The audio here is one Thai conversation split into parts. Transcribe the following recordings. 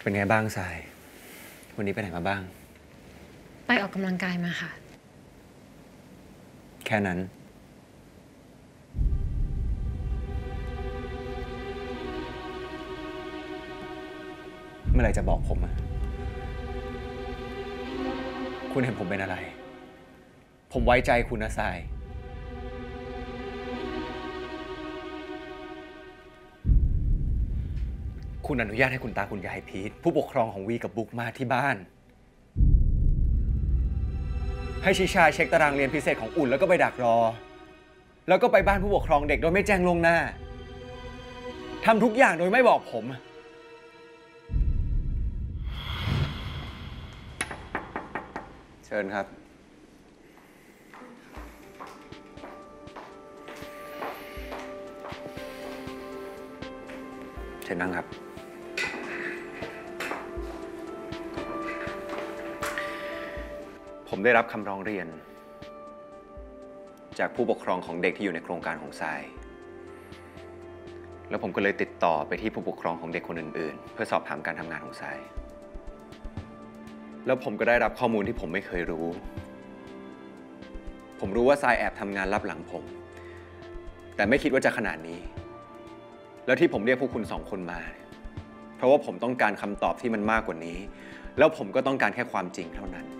เป็นไงบ้างทรายวันนี้ไปไหนมาบ้างไปออกกำลังกายมาค่ะแค่นั้นเมื่อไหร่จะบอกผมอะคุณเห็นผมเป็นอะไรผมไว้ใจคุณนะทรายคุณอนุญาตให้คุณตาคุณยายพีทผู้ปกครองของวีกับบุ๊กมาที่บ้านให้ชิชาเช็คตารางเรียนพิเศษของอุ่นแล้วก็ไปดักรอแล้วก็ไปบ้านผู้ปกครองเด็กโดยไม่แจ้งล่วงหน้าทำทุกอย่างโดยไม่บอกผมเชิญครับเชิญนั่งครับผมได้รับคำร้องเรียนจากผู้ปกครองของเด็กที่อยู่ในโครงการของทรายแล้วผมก็เลยติดต่อไปที่ผู้ปกครองของเด็กคนอื่นๆเพื่อสอบถามการทำงานของทรายแล้วผมก็ได้รับข้อมูลที่ผมไม่เคยรู้ผมรู้ว่าทรายแอบทำงานลับหลังผมแต่ไม่คิดว่าจะขนาดนี้แล้วที่ผมเรียกพวกคุณ2 คนมาเพราะว่าผมต้องการคำตอบที่มันมากกว่านี้แล้วผมก็ต้องการแค่ความจริงเท่านั้น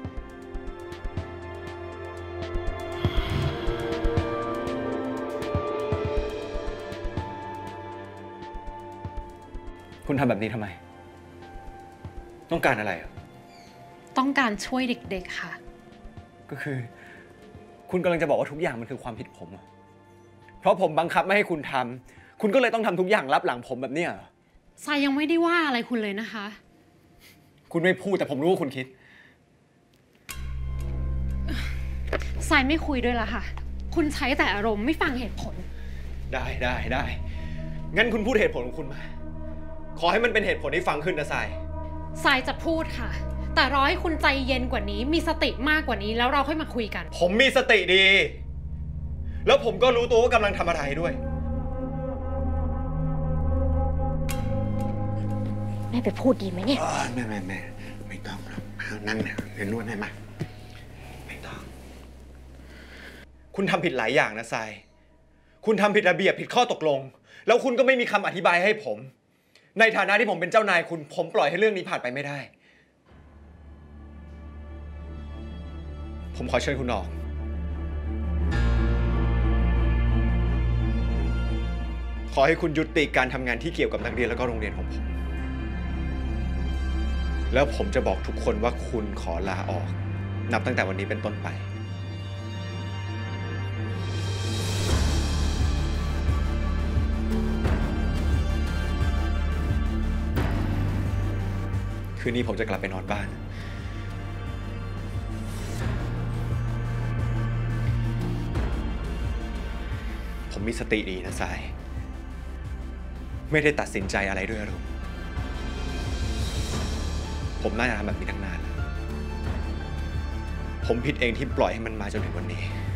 คุณทำแบบนี้ทำไมต้องการอะไรต้องการช่วยเด็กๆค่ะก็คือคุณกำลังจะบอกว่าทุกอย่างมันคือความผิดผมเพราะผมบังคับไม่ให้คุณทำคุณก็เลยต้องทำทุกอย่างลับหลังผมแบบนี้เหรอทรายยังไม่ได้ว่าอะไรคุณเลยนะคะคุณไม่พูดแต่ผมรู้ว่าคุณคิดทรายไม่คุยด้วยละค่ะคุณใช้แต่อารมณ์ไม่ฟังเหตุผลได้งั้นคุณพูดเหตุผลของคุณมาขอให้มันเป็นเหตุผลที่ฟังขึ้นนะทรายจะพูดค่ะแต่รอให้คุณใจเย็นกว่านี้มีสติมากกว่านี้แล้วเราค่อยมาคุยกันผมมีสติดีแล้วผมก็รู้ตัวว่ากำลังทำอะไรด้วยแม่ไปพูดดีไหมเนี่ยแม่ไม่ต้องหรอกนั่งเนี่ยเรียนนวดให้มาไม่ต้องคุณทำผิดหลายอย่างนะทรายคุณทำผิดระเบียบผิดข้อตกลงแล้วคุณก็ไม่มีคำอธิบายให้ผมในฐานะที่ผมเป็นเจ้านายคุณผมปล่อยให้เรื่องนี้ผ่านไปไม่ได้ผมขอเชิญคุณออกขอให้คุณยุติการทำงานที่เกี่ยวกับนักเรียนแล้วก็โรงเรียนของผมแล้วผมจะบอกทุกคนว่าคุณขอลาออกนับตั้งแต่วันนี้เป็นต้นไปคืนนี้ผมจะกลับไปนอนบ้านผมมีสติดีนะทรายไม่ได้ตัดสินใจอะไรด้วยอารมณ์ผมน่าจะทำแบบนี้ตั้งนานแล้วผมผิดเองที่ปล่อยให้มันมาจนถึงวันนี้